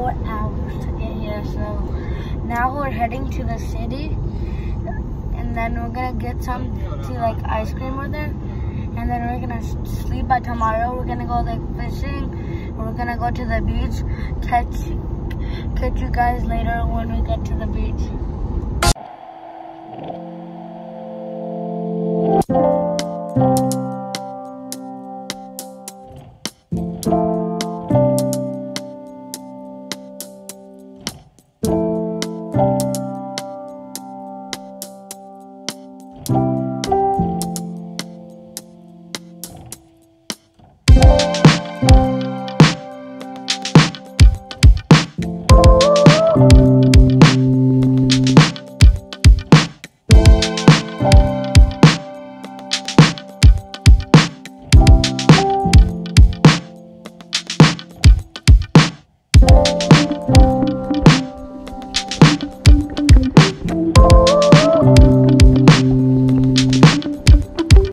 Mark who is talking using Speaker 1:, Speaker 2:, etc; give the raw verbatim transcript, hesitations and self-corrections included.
Speaker 1: four hours to get here. So now we're heading to the city, and then we're gonna get some to like ice cream with her, and then we're gonna sleep. By tomorrow we're gonna go like fishing. We're gonna go to the beach. Catch catch you guys later when we get to the beach.